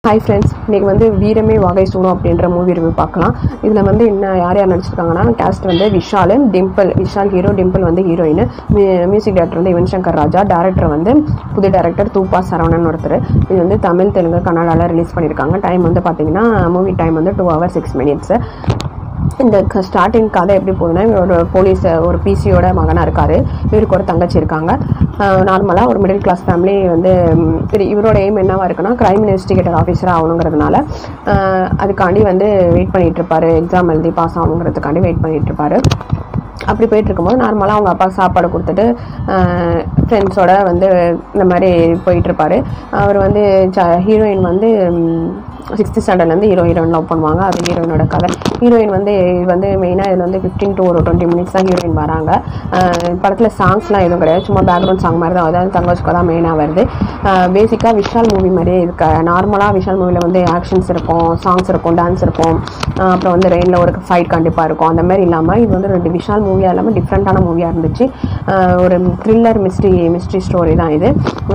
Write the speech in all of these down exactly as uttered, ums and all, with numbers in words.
Hi friends, இன்றைக்கி வந்து வீரமே வாகை சூடும் அப்படின்ற மூவி ரிவ்யூ பார்க்கலாம். இதில் வந்து என்ன யார் யார் நடிச்சிருக்காங்கன்னா, கேஸ்ட் வந்து விஷால், டிம்பிள், விஷால் ஹீரோ, டிம்பிள் வந்து ஹீரோயின், மியூசிக் டைரக்டர் வந்து யுவன் சங்கர் ராஜா, டேரக்டர் வந்து புது டேரக்டர் தூப்பா சரவணன் ஒருத்தர். இது வந்து தமிழ், தெலுங்கு, கன்னடாவில் ரிலீஸ் பண்ணியிருக்காங்க. டைம் வந்து பார்த்தீங்கன்னா மூவி டைம் வந்து டூ ஹவர் சிக்ஸ் மினிட்ஸ். இந்த ஸ்டார்டிங் கதை எப்படி போகுதுன்னா, இவரோட போலீஸ் ஒரு பிசியோட மகனாக இருக்கார். இவருக்கு ஒரு தங்கச்சி இருக்காங்க. நார்மலாக ஒரு மிடில் கிளாஸ் ஃபேமிலி வந்து இவரோட எய்ம் என்னவா இருக்குன்னா, கிரைம் இன்வெஸ்டிகேட்டர் ஆஃபீஸராக ஆகணுங்கிறதுனால அதுக்காண்டி வந்து வெயிட் பண்ணிகிட்டு இருப்பார். எக்ஸாம் எழுதி பாஸ் ஆகணுங்கிறதுக்காண்டி வெயிட் பண்ணிகிட்டு இருப்பார். அப்படி போயிட்டு இருக்கும்போது நார்மலாக அவங்க அப்பா சாப்பாடு கொடுத்துட்டு ஃப்ரெண்ட்ஸோட வந்து இந்த மாதிரி போயிட்டுருப்பார். அவர் வந்து ஹீரோயின் வந்து சிக்ஸ்த்து ஸ்டாண்டர்ட்லேருந்து ஹீரோ ஹீரோயின் லவ் பண்ணுவாங்க. அது ஹீரோயினோட கதை. ஹீரோயின் வந்து இது வந்து மெயினாக இதில் வந்து ஃபிஃப்டீன் டு ஒரு டுவெண்ட்டி மினிட்ஸ் தான் ஹீரோயின் வராங்க. படத்தில் சாங்ஸ்லாம் எதுவும் கிடையாது, சும்மா பேக்ரவுண்ட் சாங் மாதிரி தான். அதாவது தங்கச்சிக்கு தான் மெயினாக வருது. பேசிக்காக விஷால் மூவி மாதிரியே இருக்க. நார்மலாக விஷால் மூவியில் வந்து ஆக்ஷன்ஸ் இருக்கும், சாங்ஸ் இருக்கும், டான்ஸ் இருக்கும், அப்புறம் வந்து ரெயினில் ஒரு ஃபைட் கண்டிப்பாக இருக்கும். அந்த மாதிரி இல்லாமல் இது வந்து ரெண்டு விஷால் மூவியாக இல்லாமல் டிஃப்ரெண்ட்டான மூவியாக இருந்துச்சு. ஒரு த்ரில்லர் மிஸ்ட்ரி மிஸ்ட்ரி ஸ்டோரி தான் இது.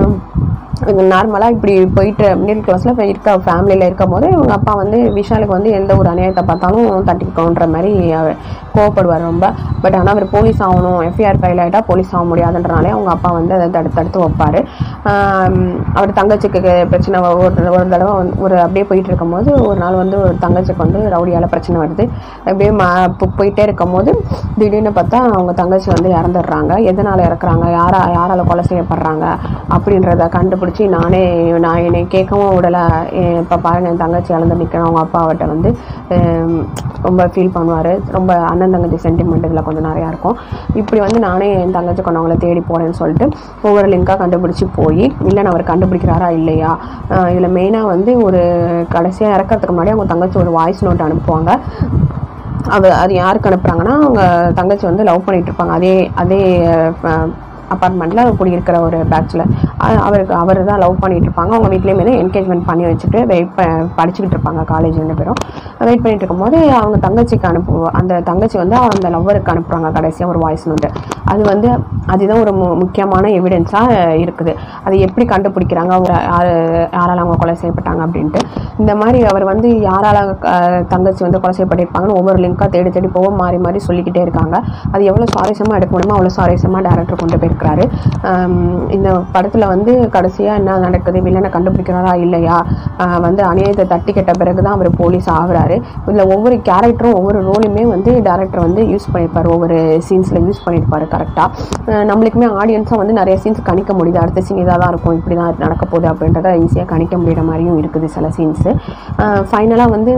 நார்மலாக இப்படி போயிட்டு மிடில் கிளாஸில் இருக்க ஃபேமிலியில் இருக்கும் போது இவங்க அப்பா வந்து விஷாலுக்கு வந்து எந்த ஒரு அநியாயத்தை பார்த்தாலும் தட்டிக்கோன்ற மாதிரி கோவப்படுவார் ரொம்ப. பட் ஆனால் அவர் போலீஸ் ஆகணும், எஃப்ஐஆர் ஃபைல் ஆகிட்டால் போலீஸ் ஆக முடியாதுன்றனாலே அவங்க அப்பா வந்து அதை தடுத்து தடுத்து வைப்பார். அவர் தங்கச்சிக்கு பிரச்சனை ஒரு ஒரு தடவை வந்து ஒரு அப்படியே போயிட்டு இருக்கும் போது ஒரு நாள் வந்து ஒரு தங்கச்சிக்கு வந்து ரவுடியால் பிரச்சனை வருது. அப்படியே மா போயிட்டே இருக்கும் போது திடீர்னு பார்த்தா அவங்க தங்கச்சி வந்து இறந்துடுறாங்க. எதனால் இறக்குறாங்க, யாரா யாரால் கொலை செய்யப்படுறாங்க அப்படின்றத கண்டுபிடிச்சி நானே நான் என்னை கேட்கவும் விடலை. இப்போ பாருங்கள், என் தங்கச்சி இழந்து நிற்கிறேன். அவங்க அப்பாவிட்ட வந்து ரொம்ப ஃபீல் பண்ணுவார். ரொம்ப அண்ணன் தங்கச்சி சென்டிமெண்ட் இதில் கொஞ்சம் நிறையா இருக்கும். இப்படி வந்து நானே என் தங்கச்சி கொண்டவங்களை தேடி போகிறேன்னு சொல்லிட்டு ஒவ்வொரு லிங்காக கண்டுபிடிச்சி போய் இல்லைன்னு அவர் கண்டுபிடிக்கிறாரா இல்லையா. இதில் மெயினாக வந்து ஒரு கடைசியாக இறக்கிறதுக்கு முன்னாடி அவங்க தங்கச்சி ஒரு வாய்ஸ் நோட் அனுப்புவாங்க. அது அது யாருக்கு அனுப்புகிறாங்கன்னா, அவங்க தங்கச்சி வந்து லவ் பண்ணிகிட்டு இருப்பாங்க. அதே அதே அப்பார்ட்மெண்ட்டில் குடியிருக்கிற ஒரு பேட்சில் அவருக்கு அவர் தான் லவ் பண்ணிகிட்டு இருப்பாங்க. அவங்க வீட்லேயுமே தான் என்கேஜ்மெண்ட் பண்ணி வச்சுட்டு வெயிட் ப படிச்சுக்கிட்டு இருப்பாங்க. காலேஜ் ரெண்டு பேரும் வெயிட் பண்ணிட்டு இருக்கும்போது அவங்க தங்கச்சிக்கு அனுப்பு அந்த தங்கச்சி வந்து அந்த லவ்வருக்கு அனுப்புகிறாங்க கடைசியாக ஒரு வாய்ஸ் நோட்டு. அது வந்து அதுதான் ஒரு மு முக்கியமான எவிடென்ஸாக இருக்குது. அது எப்படி கண்டுபிடிக்கிறாங்க, அவங்க யார் யாரால் அவங்க கொலை செய்யப்பட்டாங்க அப்படின்ட்டு. இந்த மாதிரி அவர் வந்து யாரால் தங்கச்சி வந்து கொலை செய்யப்பட்டிருப்பாங்கன்னு ஒவ்வொரு லிங்காக தேடி தேடி போக மாறி மாறி சொல்லிக்கிட்டே இருக்காங்க. அது எவ்வளோ சுவாரஸ்யமாக எடுக்க முடியுமோ அவ்வளோ சுவாரஸ்யமாக டேரக்டர் கொண்டு போயிருக்கிறாரு. இந்த படத்தில் வந்து கடைசியாக என்ன நடக்குது, வில்லனை கண்டுபிடிக்கிறாரா இல்லையா, வந்து அநியாயத்தை தட்டி கட்ட பிறகு தான் அவர் போலீஸ் ஆகுறாரு. இதில் ஒவ்வொரு கேரக்டரும் ஒவ்வொரு ரோலுமே வந்து டேரக்டர் வந்து யூஸ் பண்ணியிருப்பார். ஒவ்வொரு சீன்ஸில் யூஸ் பண்ணியிருப்பார் கரெக்டாக. நம்மளுக்குமே ஆடியன்ஸாக வந்து நிறைய சீன்ஸ் கணிக்க முடியுது. அடுத்த சீன் இதாக தான் இருக்கும், இப்படி தான் நடக்க போகுது அப்படின்றத ஈஸியாக கணிக்க முடிகிற மாதிரியும் இருக்குது சில சீன்ஸு. ஃபைனலாக வந்து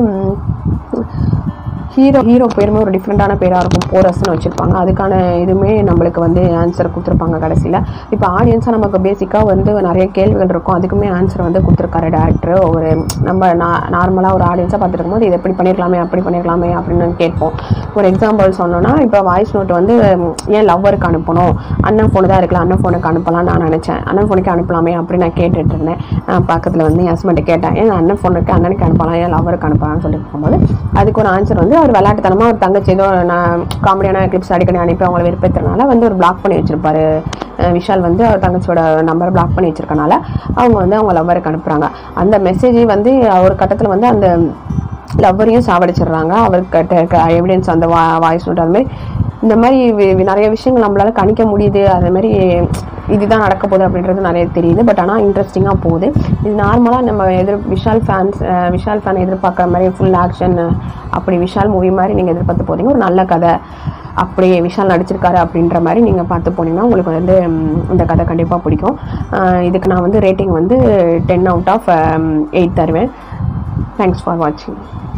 ஹீரோ ஹீரோ பேருமே ஒரு டிஃப்ரெண்ட்டான பேராக இருக்கும், போரஸ்ன்னு வச்சுருப்பாங்க. அதுக்கான இதுவுமே நம்மளுக்கு வந்து ஆன்சர் கொடுத்துருப்பாங்க கடைசியில். இப்போ ஆடியன்ஸாக நமக்கு பேசிக்காக வந்து நிறைய கேள்விகள் இருக்கும், அதுக்குமே ஆன்சர் வந்து கொடுத்துருக்காரு டேரக்டர். ஒரு நம்ம நா நார்மலாக ஒரு ஆடியன்ஸாக பார்த்துருக்கும் போது இதை எப்படி பண்ணியிருக்கலாமே அப்படி பண்ணியிருக்கலாமே அப்படின்னு கேட்போம். ஒரு எக்ஸாம்பிள் சொன்னோன்னா, இப்போ வாய்ஸ் நோட்டு வந்து ஏன் லவ்வருக்கு அனுப்பணும், அண்ணன் ஃபோனு தான் இருக்கலாம், அண்ணன் ஃபோனுக்கு அனுப்பலாம் நான் நினச்சேன், அண்ணன் ஃபோனுக்கு அனுப்பலாமே அப்படி நான் கேட்டுட்டு இருந்தேன். பக்கத்தில் வந்து என் ஹஸ்பண்ட்டை கேட்டேன், ஏன் அண்ணன் ஃபோனுக்கு அண்ணனுக்கு அனுப்பலாம், ஏன் லவ்வருக்கு அனுப்பலாம்னு சொல்லிட்டு இருக்கும்போது அதுக்கு ஒரு ஆன்சர் வந்து அவர் விளையாட்டுத்தனமாக ஒரு தங்கச்சி ஏதோ நான் காமெடியான கிளிப்ஸ் அடிக்கடி அனுப்பி அவங்கள வெறுப்பேற்றுறதுனால வந்து ஒரு பிளாக் பண்ணி வச்சிருப்பாரு விஷால். வந்து அவர் தங்கச்சியோட நம்பரை பிளாக் பண்ணி வச்சிருக்கனால அவங்க வந்து அவங்க லவ்வருக்கு அனுப்புகிறாங்க. அந்த மெசேஜ் வந்து ஒரு கட்டத்தில் வந்து அந்த லவ்வரையும் சாவடிச்சிடுறாங்க. அவர்கிட்ட எவிடன்ஸ் அந்த வா வாய்ஸ் நோட் அது மாதிரி இந்த மாதிரி நிறைய விஷயங்கள் நம்மளால் கணிக்க முடியுது. அதேமாதிரி இதுதான் நடக்க போகுது அப்படின்றது நிறைய தெரியுது. பட் ஆனால் இன்ட்ரெஸ்டிங்காக போகுது. இது நார்மலாக நம்ம எதிர் விஷால் ஃபேன்ஸ் விஷால் ஃபேன் எதிர்பார்க்குற மாதிரி ஃபுல் ஆக்ஷன் அப்படி விஷால் மூவி மாதிரி நீங்கள் எதிர்பார்த்து போகிறீங்க. ஒரு நல்ல கதை அப்படியே விஷால் நடிச்சிருக்காரு அப்படின்ற மாதிரி நீங்கள் பார்த்து போனீங்கன்னா உங்களுக்கு வந்து இந்த கதை கண்டிப்பாக பிடிக்கும். இதுக்கு நான் வந்து ரேட்டிங் வந்து டென் அவுட் ஆஃப் எயிட் தருவேன். தேங்க்ஸ் ஃபார் வாட்சிங்.